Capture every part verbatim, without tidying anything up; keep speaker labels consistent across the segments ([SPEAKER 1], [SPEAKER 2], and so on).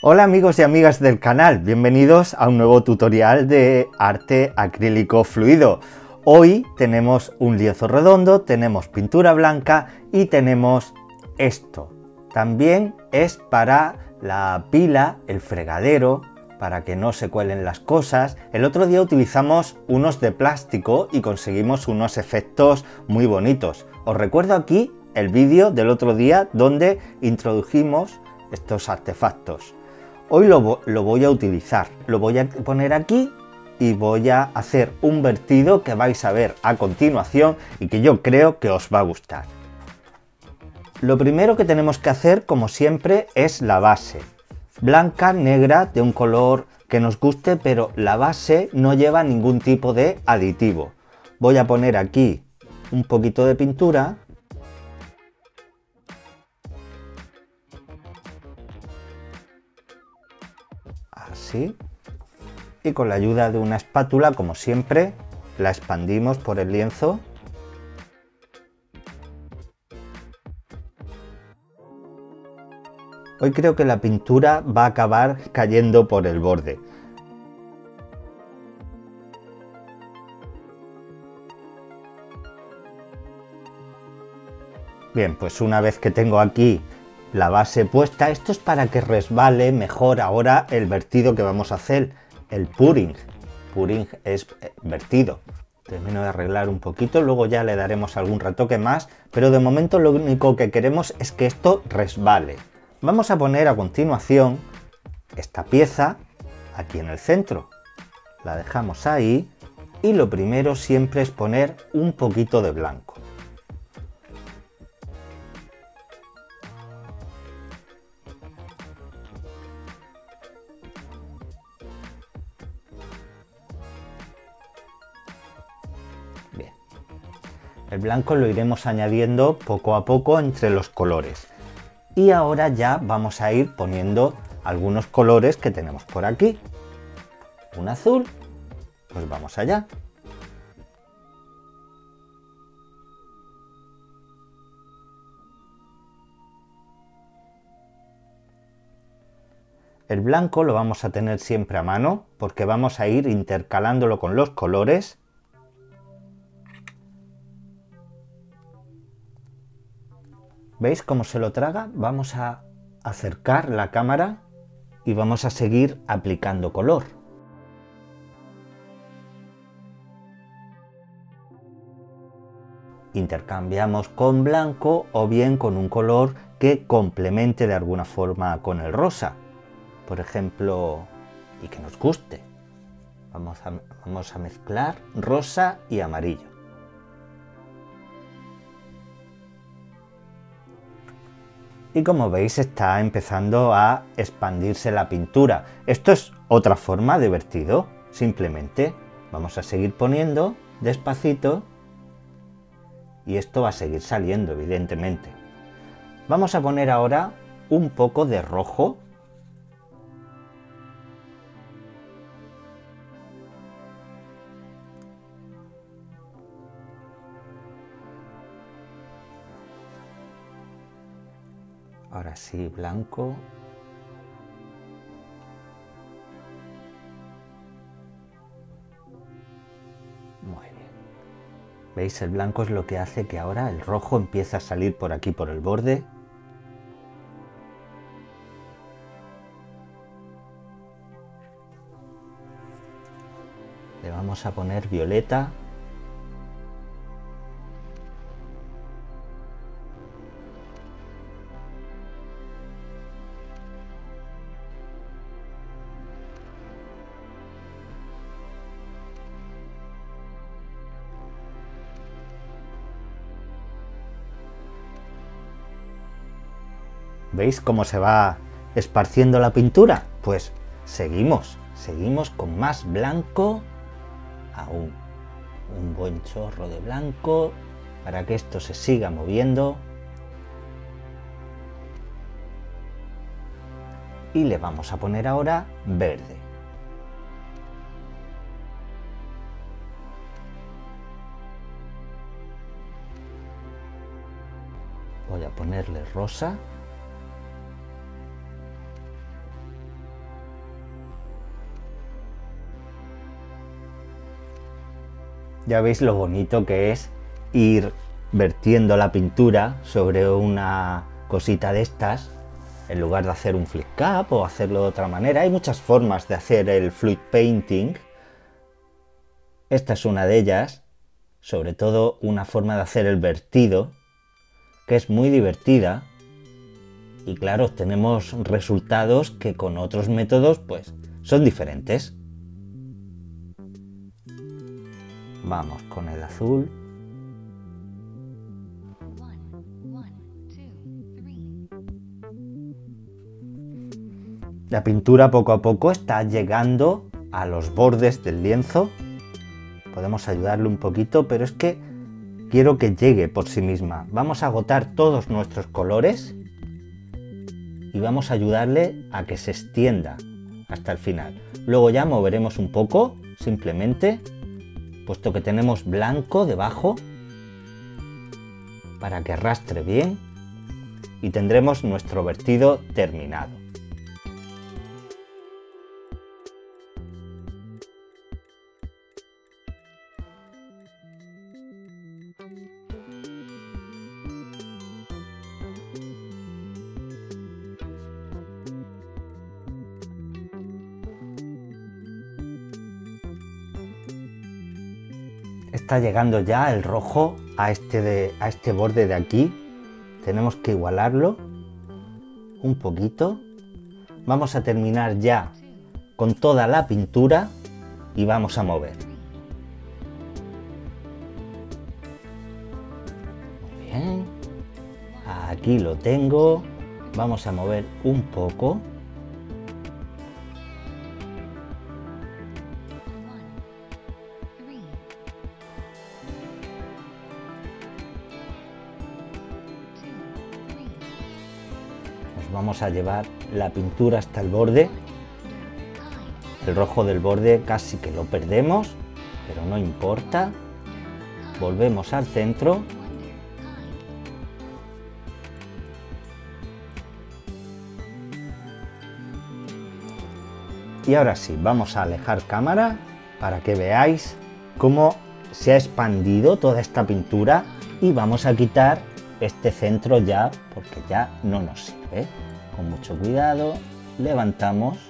[SPEAKER 1] Hola amigos y amigas del canal, bienvenidos a un nuevo tutorial de arte acrílico fluido. Hoy tenemos un lienzo redondo, tenemos pintura blanca y tenemos esto. También es para la pila, el fregadero, para que no se cuelen las cosas. El otro día utilizamos unos de plástico y conseguimos unos efectos muy bonitos. Os recuerdo aquí el vídeo del otro día donde introdujimos estos artefactos. Hoy lo, lo voy a utilizar, lo voy a poner aquí y voy a hacer un vertido que vais a ver a continuación y que yo creo que os va a gustar. Lo primero que tenemos que hacer, como siempre, es la base. Blanca, negra, de un color que nos guste, pero la base no lleva ningún tipo de aditivo. Voy a poner aquí un poquito de pintura. Así. Y con la ayuda de una espátula, como siempre, la expandimos por el lienzo. Hoy creo que la pintura va a acabar cayendo por el borde. Bien, pues una vez que tengo aquí la base puesta, esto es para que resbale mejor ahora el vertido que vamos a hacer, el pouring. Pouring es vertido. Termino de arreglar un poquito, luego ya le daremos algún retoque más, pero de momento lo único que queremos es que esto resbale. Vamos a poner a continuación esta pieza aquí en el centro. La dejamos ahí y lo primero siempre es poner un poquito de blanco. Bien. El blanco lo iremos añadiendo poco a poco entre los colores. Y ahora ya vamos a ir poniendo algunos colores que tenemos por aquí. Un azul, pues vamos allá. El blanco lo vamos a tener siempre a mano porque vamos a ir intercalándolo con los colores. ¿Veis cómo se lo traga? Vamos a acercar la cámara y vamos a seguir aplicando color. Intercambiamos con blanco o bien con un color que complemente de alguna forma con el rosa. Por ejemplo, y que nos guste. Vamos a, vamos a mezclar rosa y amarillo. Y como veis está empezando a expandirse la pintura. Esto es otra forma de vertido, simplemente vamos a seguir poniendo despacito y esto va a seguir saliendo evidentemente. Vamos a poner ahora un poco de rojo. Ahora sí, blanco. Muy bien. ¿Veis? El blanco es lo que hace que ahora el rojo empiece a salir por aquí, por el borde. Le vamos a poner violeta. ¿Veis cómo se va esparciendo la pintura? Pues seguimos, seguimos con más blanco, aún un buen chorro de blanco para que esto se siga moviendo. Y le vamos a poner ahora verde. Voy a ponerle rosa. Ya veis lo bonito que es ir vertiendo la pintura sobre una cosita de estas, en lugar de hacer un flip cap o hacerlo de otra manera. Hay muchas formas de hacer el fluid painting. Esta es una de ellas, sobre todo una forma de hacer el vertido, que es muy divertida. Y claro, obtenemos resultados que con otros métodos pues son diferentes. Vamos con el azul. La pintura poco a poco está llegando a los bordes del lienzo. Podemos ayudarle un poquito, pero es que quiero que llegue por sí misma. Vamos a agotar todos nuestros colores y vamos a ayudarle a que se extienda hasta el final. Luego ya moveremos un poco, simplemente, puesto que tenemos blanco debajo, para que arrastre bien, y tendremos nuestro vertido terminado. Está llegando ya el rojo a este, de, a este borde de aquí. Tenemos que igualarlo un poquito. Vamos a terminar ya con toda la pintura y vamos a mover. Muy bien. Aquí lo tengo. Vamos a mover un poco. Vamos a llevar la pintura hasta el borde. El rojo del borde casi que lo perdemos, pero no importa. Volvemos al centro. Y ahora sí, vamos a alejar cámara para que veáis cómo se ha expandido toda esta pintura, y vamos a quitar este centro ya, porque ya no nos sirve. Con mucho cuidado levantamos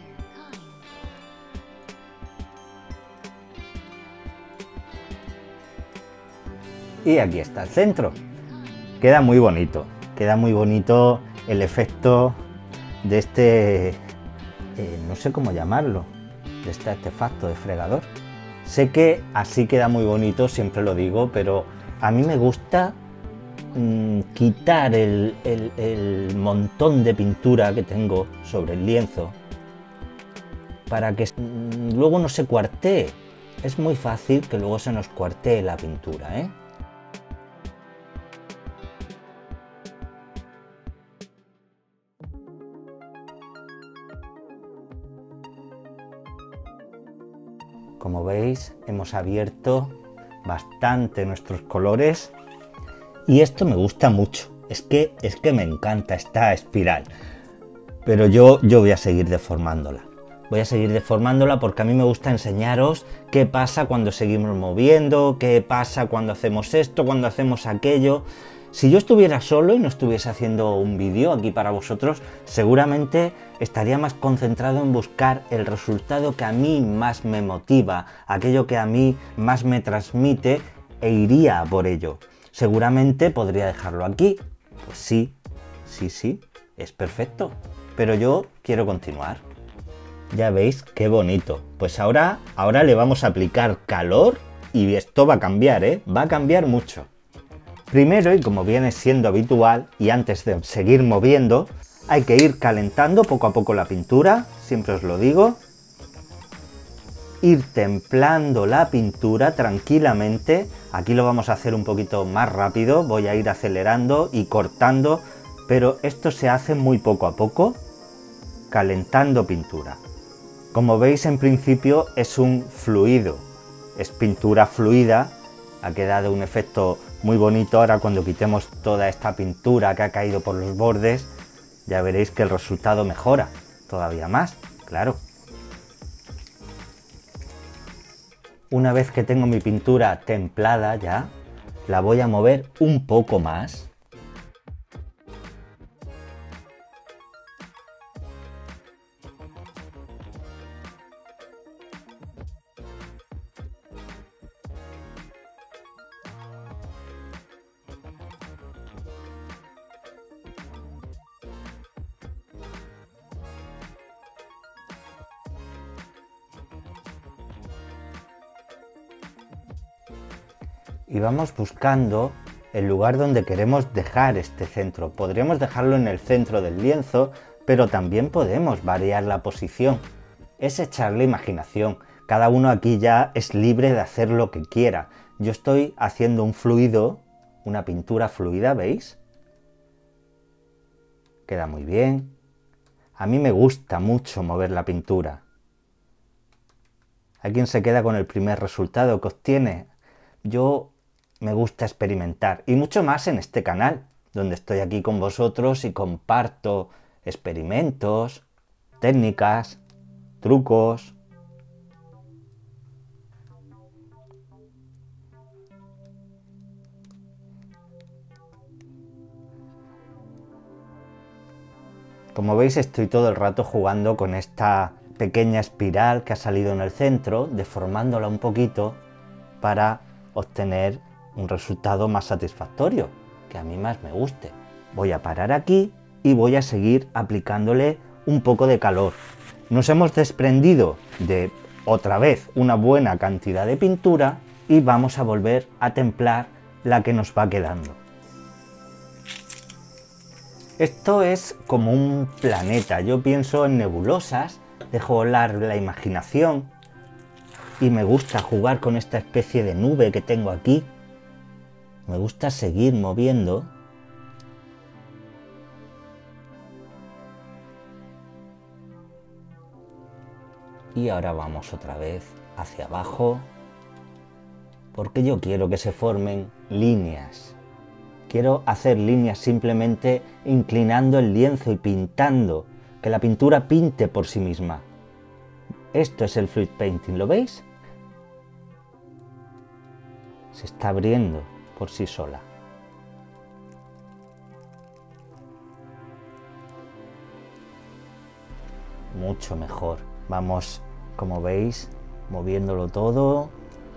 [SPEAKER 1] y aquí está el centro. Queda muy bonito, queda muy bonito el efecto de este, eh, no sé cómo llamarlo, de este artefacto de fregador. Sé que así queda muy bonito, siempre lo digo, pero a mí me gusta quitar el, el, el montón de pintura que tengo sobre el lienzo para que luego no se cuartee. Es muy fácil que luego se nos cuartee la pintura, ¿eh? Como veis, hemos abierto bastante nuestros colores. Y esto me gusta mucho, es que, es que me encanta esta espiral, pero yo, yo voy a seguir deformándola. Voy a seguir deformándola porque a mí me gusta enseñaros qué pasa cuando seguimos moviendo, qué pasa cuando hacemos esto, cuando hacemos aquello. Si yo estuviera solo y no estuviese haciendo un vídeo aquí para vosotros, seguramente estaría más concentrado en buscar el resultado que a mí más me motiva, aquello que a mí más me transmite, e iría por ello. Seguramente podría dejarlo aquí. Pues sí, sí, sí, es perfecto. Pero yo quiero continuar. Ya veis qué bonito. Pues ahora, ahora le vamos a aplicar calor y esto va a cambiar, ¿eh? Va a cambiar mucho. Primero, y como viene siendo habitual, y antes de seguir moviendo, hay que ir calentando poco a poco la pintura, siempre os lo digo. Ir templando la pintura tranquilamente. Aquí lo vamos a hacer un poquito más rápido, voy a ir acelerando y cortando, pero esto se hace muy poco a poco, calentando pintura. Como veis, en principio es un fluido, es pintura fluida, ha quedado un efecto muy bonito. Ahora cuando quitemos toda esta pintura que ha caído por los bordes, ya veréis que el resultado mejora todavía más, claro. Una vez que tengo mi pintura templada ya, la voy a mover un poco más. Y vamos buscando el lugar donde queremos dejar este centro. Podríamos dejarlo en el centro del lienzo, pero también podemos variar la posición. Es echarle imaginación. Cada uno aquí ya es libre de hacer lo que quiera. Yo estoy haciendo un fluido, una pintura fluida, ¿veis? Queda muy bien. A mí me gusta mucho mover la pintura. ¿Hay quien se queda con el primer resultado que obtiene? Yo me gusta experimentar, y mucho más en este canal, donde estoy aquí con vosotros y comparto experimentos, técnicas, trucos. Como veis, estoy todo el rato jugando con esta pequeña espiral que ha salido en el centro, deformándola un poquito para obtener un resultado más satisfactorio, que a mí más me guste. Voy a parar aquí y voy a seguir aplicándole un poco de calor. Nos hemos desprendido de, otra vez, una buena cantidad de pintura y vamos a volver a templar la que nos va quedando. Esto es como un planeta. Yo pienso en nebulosas, dejo volar la imaginación y me gusta jugar con esta especie de nube que tengo aquí. Me gusta seguir moviendo. Y ahora vamos otra vez hacia abajo, porque yo quiero que se formen líneas. Quiero hacer líneas simplemente inclinando el lienzo y pintando, que la pintura pinte por sí misma. Esto es el fluid painting, ¿lo veis? Se está abriendo por sí sola. Mucho mejor. Vamos, como veis, moviéndolo todo.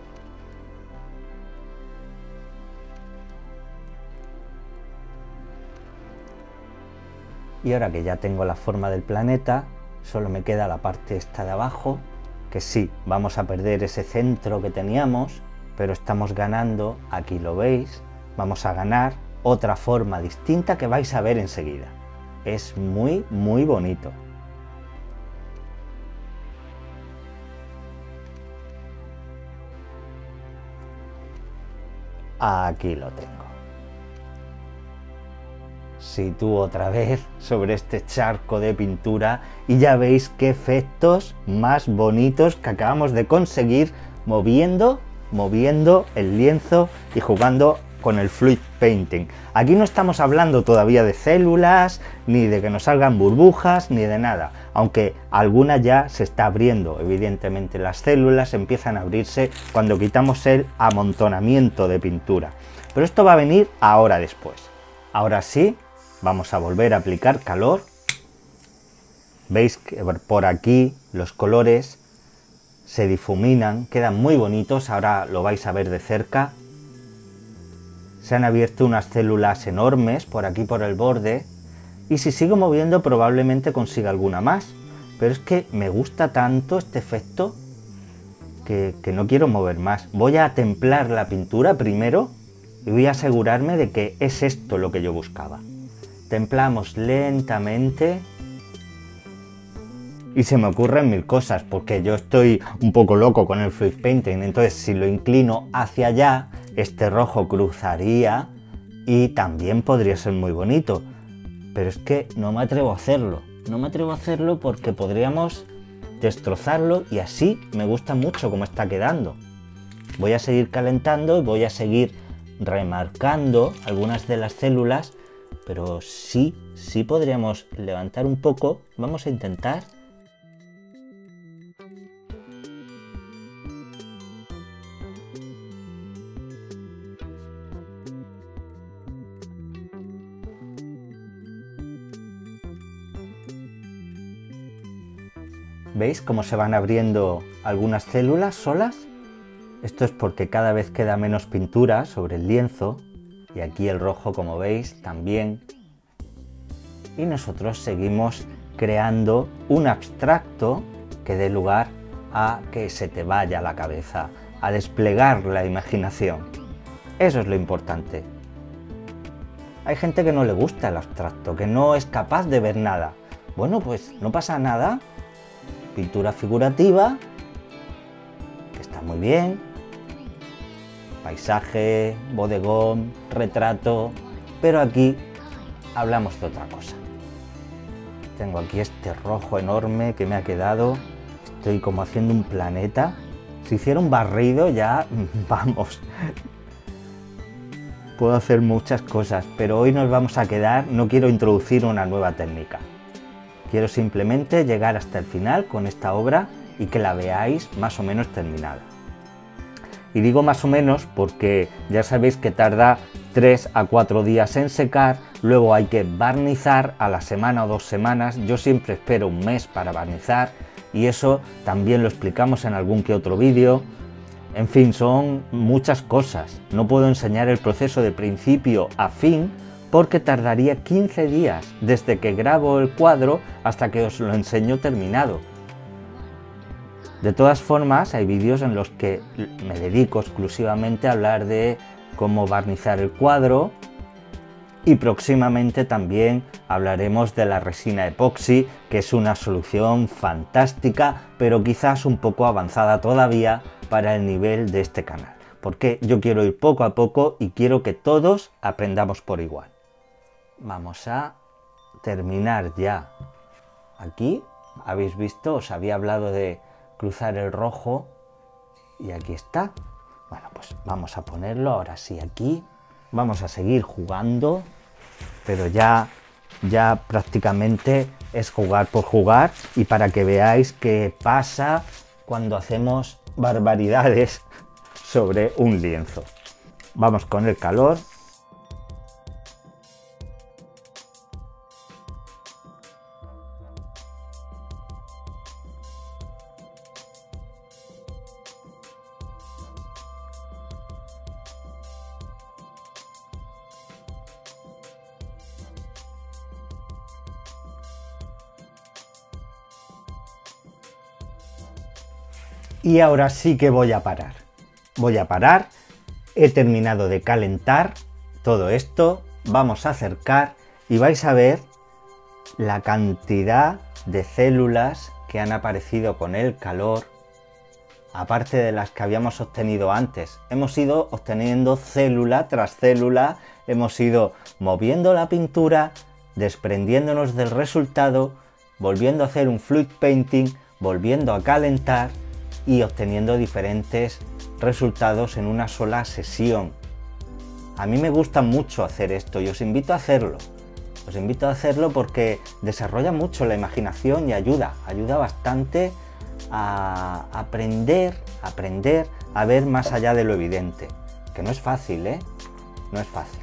[SPEAKER 1] Y ahora que ya tengo la forma del planeta, solo me queda la parte esta de abajo, que sí, vamos a perder ese centro que teníamos, pero estamos ganando, aquí lo veis, vamos a ganar otra forma distinta que vais a ver enseguida. Es muy, muy bonito. Aquí lo tengo. Sitúo otra vez sobre este charco de pintura y ya veis qué efectos más bonitos que acabamos de conseguir moviendo moviendo el lienzo y jugando con el fluid painting. Aquí no estamos hablando todavía de células, ni de que nos salgan burbujas, ni de nada, aunque alguna ya se está abriendo. Evidentemente las células empiezan a abrirse cuando quitamos el amontonamiento de pintura, pero esto va a venir ahora después. Ahora sí, vamos a volver a aplicar calor. Veis que por aquí los colores se difuminan, quedan muy bonitos, ahora lo vais a ver de cerca. Se han abierto unas células enormes por aquí por el borde y si sigo moviendo probablemente consiga alguna más, pero es que me gusta tanto este efecto que, que no quiero mover más. Voy a templar la pintura primero y voy a asegurarme de que es esto lo que yo buscaba. Templamos lentamente. Y se me ocurren mil cosas, porque yo estoy un poco loco con el fluid painting, entonces si lo inclino hacia allá, este rojo cruzaría y también podría ser muy bonito. Pero es que no me atrevo a hacerlo, no me atrevo a hacerlo porque podríamos destrozarlo y así me gusta mucho cómo está quedando. Voy a seguir calentando y voy a seguir remarcando algunas de las células, pero sí, sí podríamos levantar un poco, vamos a intentar. ¿Veis cómo se van abriendo algunas células solas? Esto es porque cada vez queda menos pintura sobre el lienzo, y aquí el rojo, como veis, también. Y nosotros seguimos creando un abstracto que dé lugar a que se te vaya la cabeza, a desplegar la imaginación. Eso es lo importante. Hay gente que no le gusta el abstracto, que no es capaz de ver nada. Bueno, pues no pasa nada. Pintura figurativa, que está muy bien. Paisaje, bodegón, retrato. Pero aquí hablamos de otra cosa. Tengo aquí este rojo enorme que me ha quedado. Estoy como haciendo un planeta. Si hiciera un barrido ya, vamos. Puedo hacer muchas cosas, pero hoy nos vamos a quedar, no quiero introducir una nueva técnica. Quiero simplemente llegar hasta el final con esta obra y que la veáis más o menos terminada. Y digo más o menos porque ya sabéis que tarda tres a cuatro días en secar, luego hay que barnizar a la semana o dos semanas, yo siempre espero un mes para barnizar y eso también lo explicamos en algún que otro vídeo. En fin, son muchas cosas. No puedo enseñar el proceso de principio a fin porque tardaría quince días desde que grabo el cuadro hasta que os lo enseño terminado. De todas formas, hay vídeos en los que me dedico exclusivamente a hablar de cómo barnizar el cuadro y próximamente también hablaremos de la resina epoxi, que es una solución fantástica, pero quizás un poco avanzada todavía para el nivel de este canal, porque yo quiero ir poco a poco y quiero que todos aprendamos por igual. Vamos a terminar ya. Aquí, habéis visto, os había hablado de cruzar el rojo y aquí está. Bueno, pues vamos a ponerlo ahora sí aquí. Vamos a seguir jugando, pero ya, ya prácticamente es jugar por jugar y para que veáis qué pasa cuando hacemos barbaridades sobre un lienzo. Vamos con el calor. Y ahora sí que voy a parar. Voy a parar. He terminado de calentar todo esto. Vamos a acercar y vais a ver la cantidad de células que han aparecido con el calor. Aparte de las que habíamos obtenido antes. Hemos ido obteniendo célula tras célula. Hemos ido moviendo la pintura, desprendiéndonos del resultado, volviendo a hacer un fluid painting, volviendo a calentar y obteniendo diferentes resultados en una sola sesión. A mí me gusta mucho hacer esto y os invito a hacerlo. Os invito a hacerlo porque desarrolla mucho la imaginación y ayuda, ayuda bastante a aprender, aprender a ver más allá de lo evidente. Que no es fácil, ¿eh? No es fácil.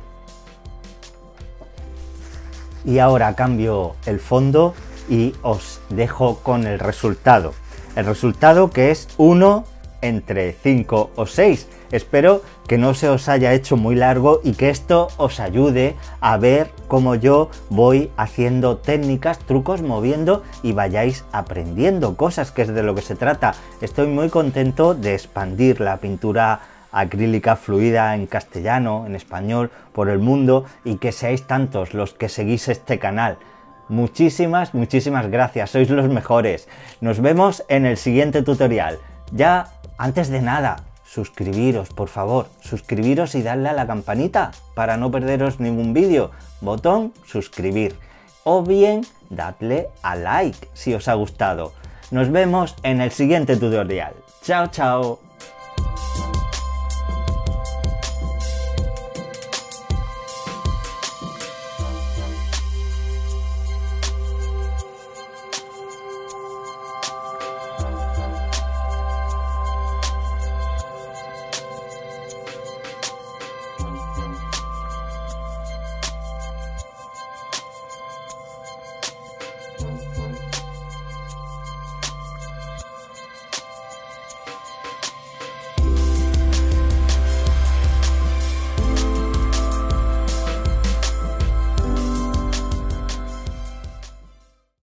[SPEAKER 1] Y ahora cambio el fondo y os dejo con el resultado. El resultado que es uno entre cinco o seis. Espero que no se os haya hecho muy largo y que esto os ayude a ver cómo yo voy haciendo técnicas, trucos, moviendo y vayáis aprendiendo cosas, que es de lo que se trata. Estoy muy contento de expandir la pintura acrílica fluida en castellano, en español, por el mundo y que seáis tantos los que seguís este canal. Muchísimas, muchísimas gracias, sois los mejores. Nos vemos en el siguiente tutorial. Ya, antes de nada, suscribiros, por favor, suscribiros y darle a la campanita para no perderos ningún vídeo. Botón suscribir. O bien, dadle a like si os ha gustado. Nos vemos en el siguiente tutorial. Chao, chao.